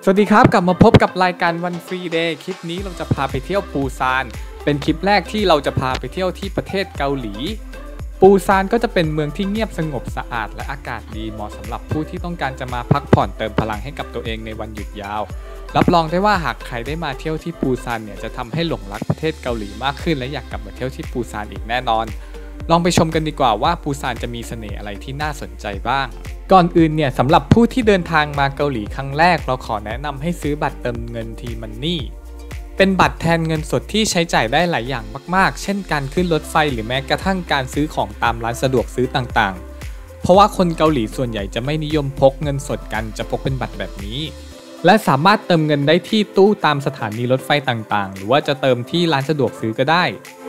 สวัสดีครับกลับมาพบกับรายการวันฟรีเดย์คลิปนี้เราจะพาไปเที่ยวปูซานเป็นคลิปแรกที่เราจะพาไปเที่ยวที่ประเทศเกาหลีปูซานก็จะเป็นเมืองที่เงียบสงบสะอาดและอากาศดีเหมาะสำหรับผู้ที่ต้องการจะมาพักผ่อนเติมพลังให้กับตัวเองในวันหยุดยาวรับรองได้ว่าหากใครได้มาเที่ยวที่ปูซานเนี่ยจะทำให้หลงรักประเทศเกาหลีมากขึ้นและอยากกลับมาเที่ยวที่ปูซานอีกแน่นอนลองไปชมกันดีกว่าว่าปูซานจะมีเสน่ห์อะไรที่น่าสนใจบ้างก่อนอื่นเนี่ยสำหรับผู้ที่เดินทางมาเกาหลีครั้งแรกเราขอแนะนำให้ซื้อบัตรเติมเงินทีมันนี่เป็นบัตรแทนเงินสดที่ใช้จ่ายได้หลายอย่างมากๆเช่นการขึ้นรถไฟหรือแม้กระทั่งการซื้อของตามร้านสะดวกซื้อต่างๆเพราะว่าคนเกาหลีส่วนใหญ่จะไม่นิยมพกเงินสดกันจะพกเป็นบัตรแบบนี้และสามารถเติมเงินได้ที่ตู้ตามสถานีรถไฟต่างๆหรือว่าจะเติมที่ร้านสะดวกซื้อก็ได้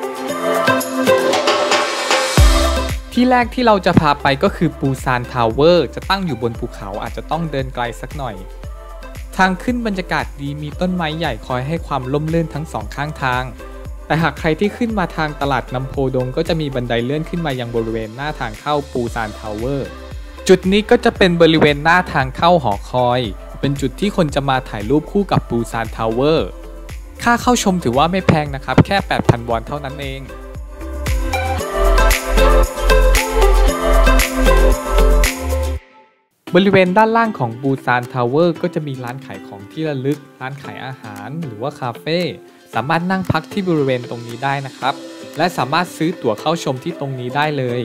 ที่แรกที่เราจะพาไปก็คือปูซานทาวเวอร์จะตั้งอยู่บนภูเขาอาจจะต้องเดินไกลสักหน่อยทางขึ้นบรรยากาศดีมีต้นไม้ใหญ่คอยให้ความร่มรื่นทั้งสองข้างทางแต่หากใครที่ขึ้นมาทางตลาดน้ำโพดงก็จะมีบันไดเลื่อนขึ้นมายังบริเวณหน้าทางเข้าปูซานทาวเวอร์จุดนี้ก็จะเป็นบริเวณหน้าทางเข้าหอคอยเป็นจุดที่คนจะมาถ่ายรูปคู่กับปูซานทาวเวอร์ค่าเข้าชมถือว่าไม่แพงนะครับแค่ 8,000 วอนเท่านั้นเองบริเวณด้านล่างของปูซานทาวเวอร์ก็จะมีร้านขายของที่ระลึกร้านขายอาหารหรือว่าคาเฟ่สามารถนั่งพักที่บริเวณตรงนี้ได้นะครับและสามารถซื้อตั๋วเข้าชมที่ตรงนี้ได้เลย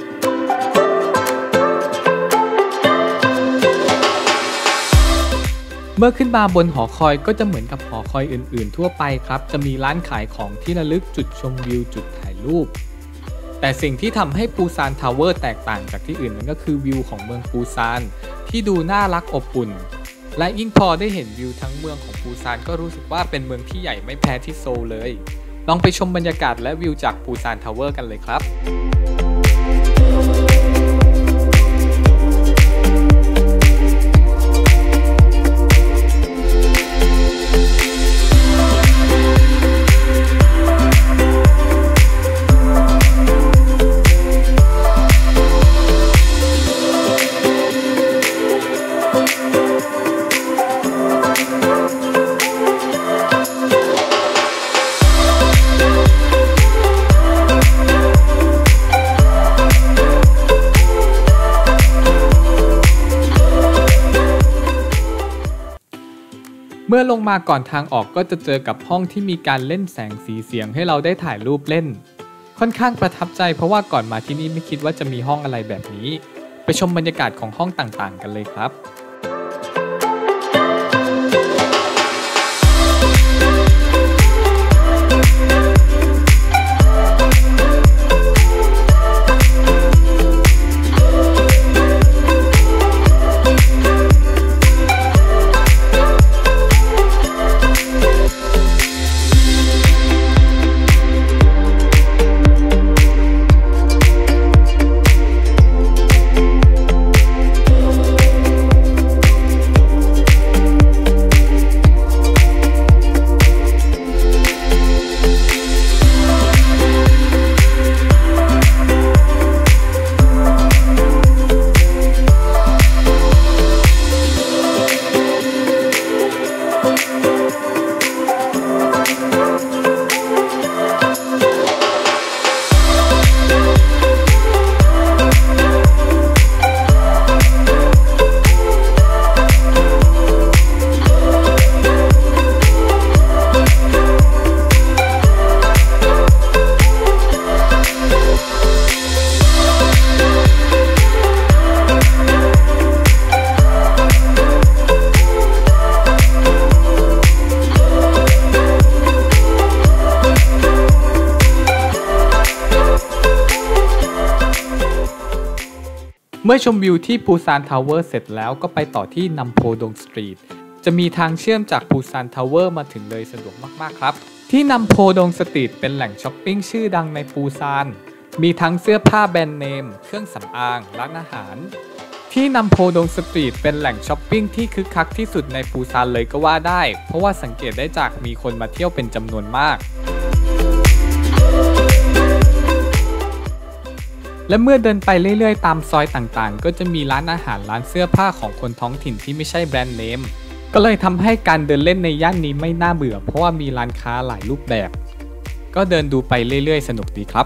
เมื่อขึ้นมาบนหอคอยก็จะเหมือนกับหอคอยอื่นๆทั่วไปครับจะมีร้านขายของที่ระลึกจุดชมวิวจุดถ่ายรูปแต่สิ่งที่ทำให้ปูซานทาวเวอร์แตกต่างจากที่อื่นนั่นก็คือวิวของเมืองปูซานที่ดูน่ารักอบอุ่นและยิ่งพอได้เห็นวิวทั้งเมืองของปูซานก็รู้สึกว่าเป็นเมืองที่ใหญ่ไม่แพ้ที่โซลเลยลองไปชมบรรยากาศและวิวจากปูซานทาวเวอร์กันเลยครับเมื่อลงมาก่อนทางออกก็จะเจอกับห้องที่มีการเล่นแสงสีเสียงให้เราได้ถ่ายรูปเล่นค่อนข้างประทับใจเพราะว่าก่อนมาที่นี่ไม่คิดว่าจะมีห้องอะไรแบบนี้ไปชมบรรยากาศของห้องต่างๆกันเลยครับเมื่อชมวิวที่ปูซานทาวเวอร์เสร็จแล้วก็ไปต่อที่นัมโพดงสตรีทจะมีทางเชื่อมจากปูซานทาวเวอร์มาถึงเลยสะดวกมากๆครับที่นัมโพดงสตรีทเป็นแหล่งช้อปปิ้งชื่อดังในปูซานมีทั้งเสื้อผ้าแบรนด์เนมเครื่องสำอางร้านอาหารที่นัมโพดงสตรีทเป็นแหล่งช้อปปิ้งที่คึกคักที่สุดในปูซานเลยก็ว่าได้เพราะว่าสังเกตได้จากมีคนมาเที่ยวเป็นจำนวนมาก และเมื่อเดินไปเรื่อยๆตามซอยต่างๆก็จะมีร้านอาหารร้านเสื้อผ้าของคนท้องถิ่นที่ไม่ใช่แบรนด์เนมก็เลยทำให้การเดินเล่นในย่านนี้ไม่น่าเบื่อเพราะว่ามีร้านค้าหลายรูปแบบก็เดินดูไปเรื่อยๆสนุกดีครับ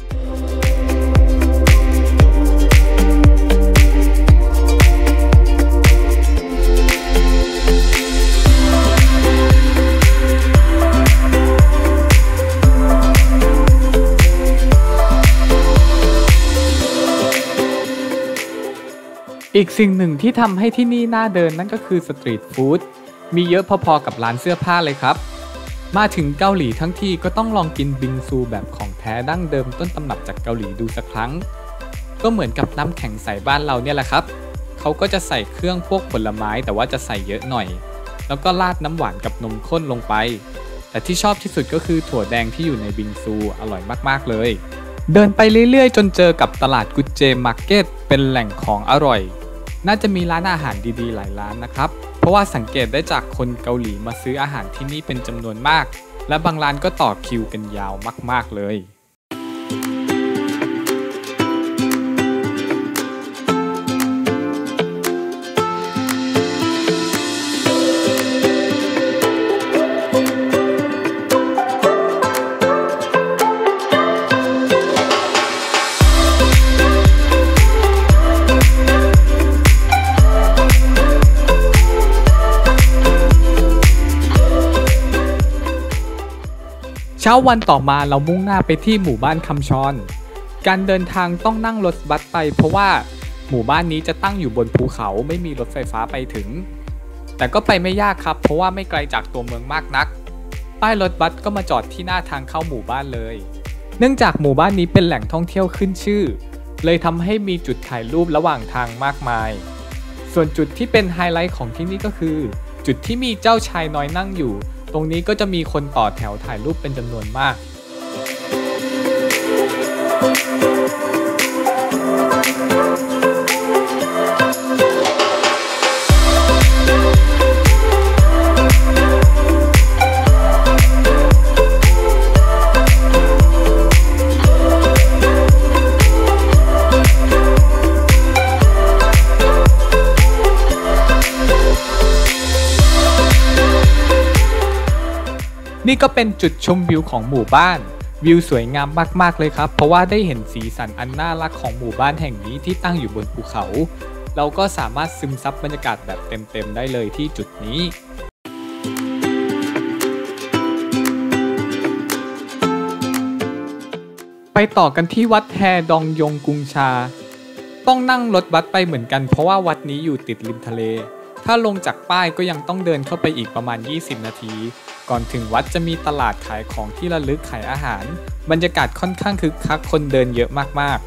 อีกสิ่งหนึ่งที่ทำให้ที่นี่น่าเดินนั่นก็คือสตรีทฟู้ดมีเยอะพอๆกับร้านเสื้อผ้าเลยครับมาถึงเกาหลีทั้งทีก็ต้องลองกินบิงซูแบบของแท้ดั้งเดิมต้นตำรับจากเกาหลีดูสักครั้งก็เหมือนกับน้ำแข็งใสบ้านเราเนี่ยแหละครับเขาก็จะใส่เครื่องพวกผลไม้แต่ว่าจะใส่เยอะหน่อยแล้วก็ราดน้ำหวานกับนมข้นลงไปแต่ที่ชอบที่สุดก็คือถั่วแดงที่อยู่ในบิงซูอร่อยมากๆเลยเดินไปเรื่อยๆจนเจอกับตลาดกุจเจมาร์เก็ตเป็นแหล่งของอร่อยน่าจะมีร้านอาหารดีๆหลายร้านนะครับเพราะว่าสังเกตได้จากคนเกาหลีมาซื้ออาหารที่นี่เป็นจำนวนมากและบางร้านก็ต่อคิวกันยาวมากๆเลย เช้าวันต่อมาเรามุ่งหน้าไปที่หมู่บ้านคำชอนการเดินทางต้องนั่งรถบัสไปเพราะว่าหมู่บ้านนี้จะตั้งอยู่บนภูเขาไม่มีรถไฟฟ้าไปถึงแต่ก็ไปไม่ยากครับเพราะว่าไม่ไกลจากตัวเมืองมากนักป้ายรถบัสก็มาจอดที่หน้าทางเข้าหมู่บ้านเลยเนื่องจากหมู่บ้านนี้เป็นแหล่งท่องเที่ยวขึ้นชื่อเลยทำให้มีจุดถ่ายรูประหว่างทางมากมายส่วนจุดที่เป็นไฮไลท์ของที่นี่ก็คือจุดที่มีเจ้าชายน้อยนั่งอยู่ตรงนี้ก็จะมีคนต่อแถวถ่ายรูปเป็นจำนวนมากนี่ก็เป็นจุดชมวิวของหมู่บ้านวิวสวยงามมากๆเลยครับเพราะว่าได้เห็นสีสันอันน่ารักของหมู่บ้านแห่งนี้ที่ตั้งอยู่บนภูเขาเราก็สามารถซึมซับบรรยากาศแบบเต็มๆได้เลยที่จุดนี้ไปต่อกันที่วัดแฮดองยงกุงชาต้องนั่งรถบัสไปเหมือนกันเพราะว่าวัดนี้อยู่ติดริมทะเลถ้าลงจากป้ายก็ยังต้องเดินเข้าไปอีกประมาณ20นาทีก่อนถึงวัดจะมีตลาดขายของที่ระลึกขายอาหารบรรยากาศค่อนข้างคึกคักคนเดินเยอะมาก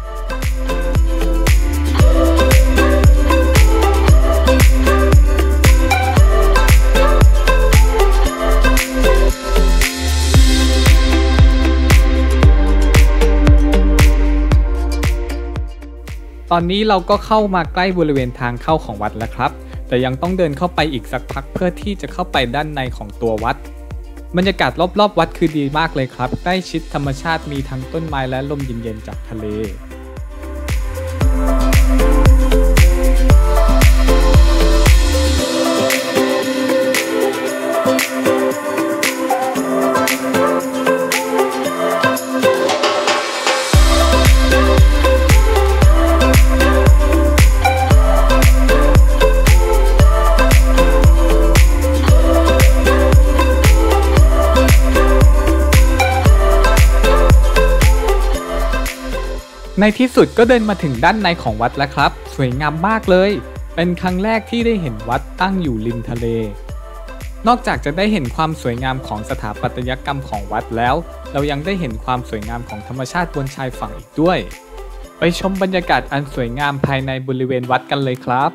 ๆตอนนี้เราก็เข้ามาใกล้บริเวณทางเข้าของวัดแล้วครับแต่ยังต้องเดินเข้าไปอีกสักพักเพื่อที่จะเข้าไปด้านในของตัววัดบรรยากาศรอบๆวัดคือดีมากเลยครับใกล้ชิดธรรมชาติมีทั้งต้นไม้และลมเย็นๆจากทะเลในที่สุดก็เดินมาถึงด้านในของวัดแล้วครับสวยงามมากเลยเป็นครั้งแรกที่ได้เห็นวัดตั้งอยู่ริมทะเลนอกจากจะได้เห็นความสวยงามของสถาปัตยกรรมของวัดแล้วเรายังได้เห็นความสวยงามของธรรมชาติบนชายฝั่งอีกด้วยไปชมบรรยากาศอันสวยงามภายในบริเวณวัดกันเลยครับ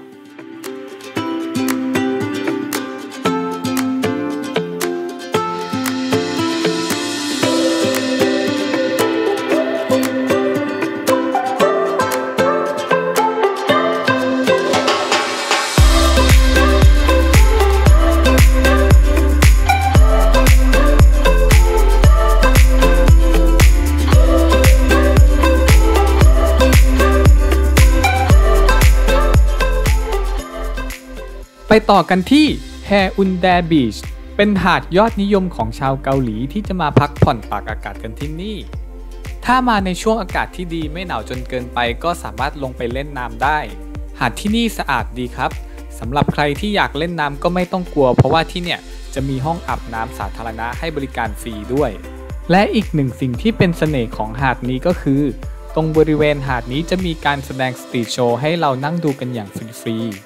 ต่อกันที่แฮอุนแดบีชเป็นหาดยอดนิยมของชาวเกาหลีที่จะมาพักผ่อนตากอากาศกันที่นี่ถ้ามาในช่วงอากาศที่ดีไม่หนาวจนเกินไปก็สามารถลงไปเล่นน้ำได้หาดที่นี่สะอาดดีครับสำหรับใครที่อยากเล่นน้ำก็ไม่ต้องกลัวเพราะว่าที่เนี่ยจะมีห้องอาบน้ำสาธารณะให้บริการฟรีด้วยและอีกหนึ่งสิ่งที่เป็นเสน่ห์ของหาดนี้ก็คือตรงบริเวณหาดนี้จะมีการแสดงสตรีทโชว์ให้เรานั่งดูกันอย่างฟรีๆ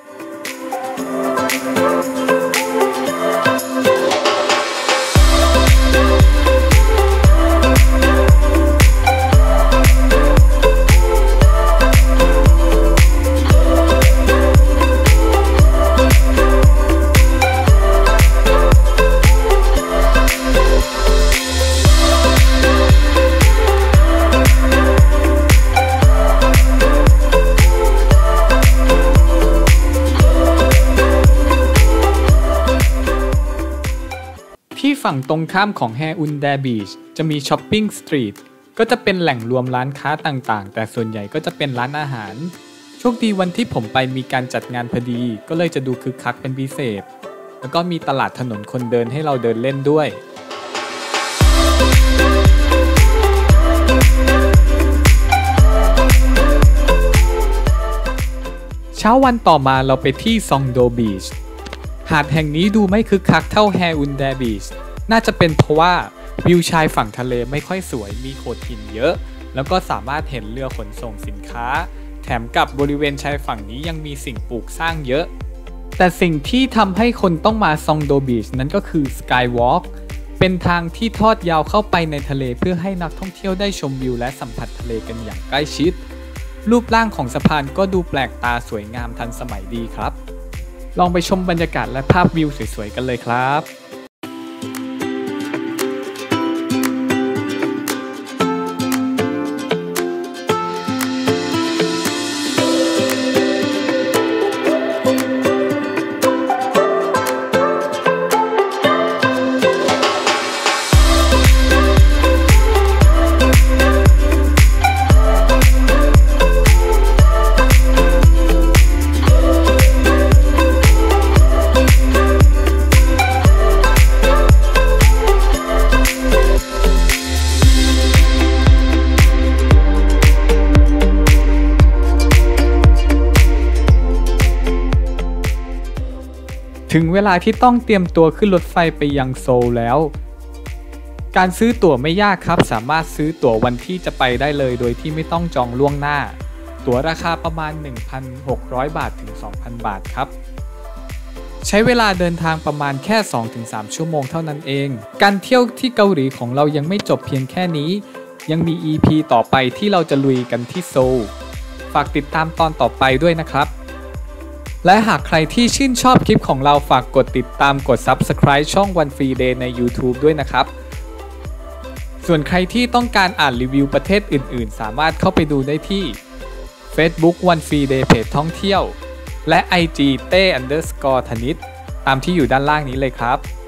ที่ฝั่งตรงข้ามของแฮอุนแดบีชจะมีช้อปปิ้งสตรีทก็จะเป็นแหล่งรวมร้านค้าต่างๆแต่ส่วนใหญ่ก็จะเป็นร้านอาหารโชคดีวันที่ผมไปมีการจัดงานพอดีก็เลยจะดูคึกคักเป็นพิเศษแล้วก็มีตลาดถนนคนเดินให้เราเดินเล่นด้วยเช้าวันต่อมาเราไปที่ซองโดบีชหาดแห่งนี้ดูไม่คึกคักเท่าแฮอุนแดบีชน่าจะเป็นเพราะว่าวิวชายฝั่งทะเลไม่ค่อยสวยมีโขดหินเยอะแล้วก็สามารถเห็นเรือขนส่งสินค้าแถมกับบริเวณชายฝั่งนี้ยังมีสิ่งปลูกสร้างเยอะแต่สิ่งที่ทำให้คนต้องมาซองโดบีชนั้นก็คือสกายวอล์กเป็นทางที่ทอดยาวเข้าไปในทะเลเพื่อให้นักท่องเที่ยวได้ชมวิวและสัมผัสทะเลกันอย่างใกล้ชิดรูปร่างของสะพานก็ดูแปลกตาสวยงามทันสมัยดีครับลองไปชมบรรยากาศและภาพวิวสวยๆกันเลยครับ ถึงเวลาที่ต้องเตรียมตัวขึ้นรถไฟไปยังโซลแล้วการซื้อตั๋วไม่ยากครับสามารถซื้อตั๋ววันที่จะไปได้เลยโดยที่ไม่ต้องจองล่วงหน้าตั๋วราคาประมาณ 1,600 บาทถึง 2,000 บาทครับใช้เวลาเดินทางประมาณแค่ 2-3 ชั่วโมงเท่านั้นเองการเที่ยวที่เกาหลีของเรายังไม่จบเพียงแค่นี้ยังมี EP ต่อไปที่เราจะลุยกันที่โซลฝากติดตามตอนต่อไปด้วยนะครับและหากใครที่ชื่นชอบคลิปของเราฝากกดติดตามกด Subscribe ช่อง One Free Day ใน YouTube ด้วยนะครับส่วนใครที่ต้องการอ่านรีวิวประเทศอื่นๆสามารถเข้าไปดูได้ที่ Facebook One Free Day เพจท่องเที่ยวและ IG _ธนิตตามที่อยู่ด้านล่างนี้เลยครับ